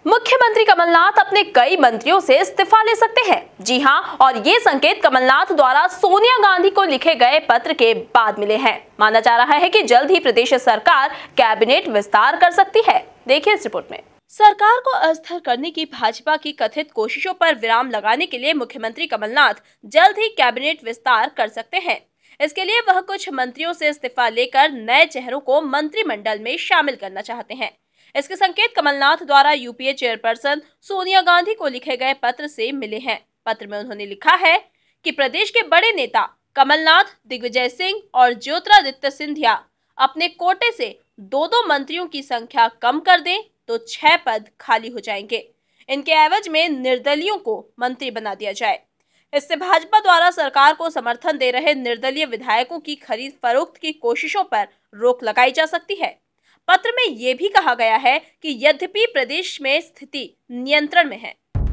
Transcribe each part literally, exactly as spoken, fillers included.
मुख्यमंत्री कमलनाथ अपने कई मंत्रियों से इस्तीफा ले सकते हैं। जी हां, और ये संकेत कमलनाथ द्वारा सोनिया गांधी को लिखे गए पत्र के बाद मिले हैं। माना जा रहा है कि जल्द ही प्रदेश सरकार कैबिनेट विस्तार कर सकती है। देखिए इस रिपोर्ट में। सरकार को अस्थिर करने की भाजपा की कथित कोशिशों पर विराम लगाने के लिए मुख्यमंत्री कमलनाथ जल्द ही कैबिनेट विस्तार कर सकते हैं। इसके लिए वह कुछ मंत्रियों से इस्तीफा लेकर नए चेहरों को मंत्रिमंडल में शामिल करना चाहते हैं। इसके संकेत कमलनाथ द्वारा यूपीए चेयरपर्सन सोनिया गांधी को लिखे गए पत्र से मिले हैं। पत्र में उन्होंने लिखा है कि प्रदेश के बड़े नेता कमलनाथ, दिग्विजय सिंह और ज्योतिरादित्य सिंधिया अपने कोटे से दो दो मंत्रियों की संख्या कम कर दें तो छह पद खाली हो जाएंगे। इनके एवज में निर्दलियों को मंत्री बना दिया जाए। इससे भाजपा द्वारा सरकार को समर्थन दे रहे निर्दलीय विधायकों की खरीद फरोख्त की कोशिशों पर रोक लगाई जा सकती है। पत्र में यह भी कहा गया है कि यद्यपि प्रदेश में स्थिति नियंत्रण में है,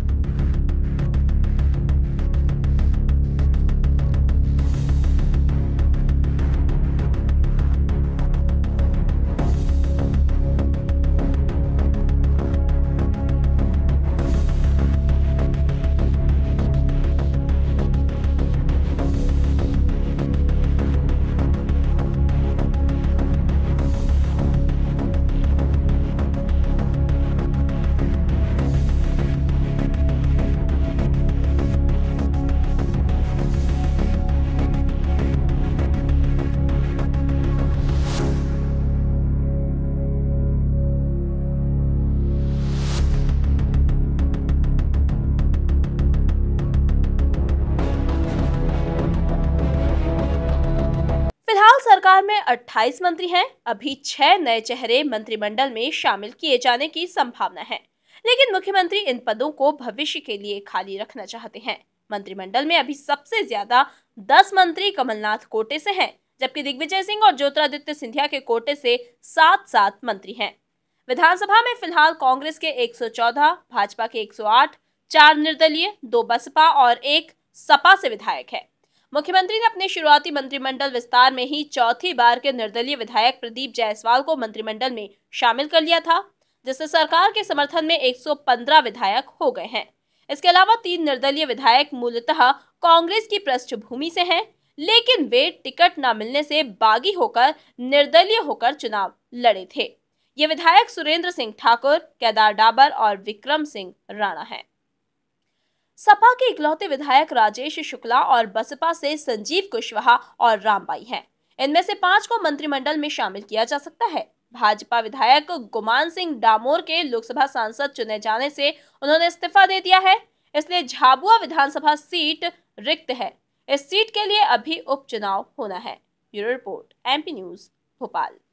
सरकार में अट्ठाईस मंत्री हैं। अभी छह नए चेहरे मंत्रिमंडल में शामिल किए जाने की संभावना है, लेकिन मुख्यमंत्री इन पदों को भविष्य के लिए खाली रखना चाहते हैं। मंत्रिमंडल में अभी सबसे ज्यादा दस मंत्री कमलनाथ कोटे से हैं, जबकि दिग्विजय सिंह और ज्योतिरादित्य सिंधिया के कोटे से सात सात मंत्री हैं। विधानसभा में फिलहाल कांग्रेस के एक सौ चौदह, भाजपा के एक सौ आठ, चार निर्दलीय, दो बसपा और एक सपा से विधायक है। मुख्यमंत्री ने अपने शुरुआती मंत्रिमंडल विस्तार में ही चौथी बार के निर्दलीय विधायक प्रदीप जायसवाल को मंत्रिमंडल में शामिल कर लिया था, जिससे सरकार के समर्थन में एक सौ पंद्रह विधायक हो गए हैं। इसके अलावा तीन निर्दलीय विधायक मूलतः कांग्रेस की पृष्ठभूमि से हैं, लेकिन वे टिकट न मिलने से बागी होकर निर्दलीय होकर चुनाव लड़े थे। ये विधायक सुरेंद्र सिंह ठाकुर, केदार डाबर और विक्रम सिंह राणा है। सपा के इकलौते विधायक राजेश शुक्ला और बसपा से संजीव कुशवाहा और रामबाई हैं। इनमें से पांच को मंत्रिमंडल में शामिल किया जा सकता है। भाजपा विधायक गुमान सिंह डामोर के लोकसभा सांसद चुने जाने से उन्होंने इस्तीफा दे दिया है, इसलिए झाबुआ विधानसभा सीट रिक्त है। इस सीट के लिए अभी उपचुनाव होना है। Bureau report, MP news, Bhopal.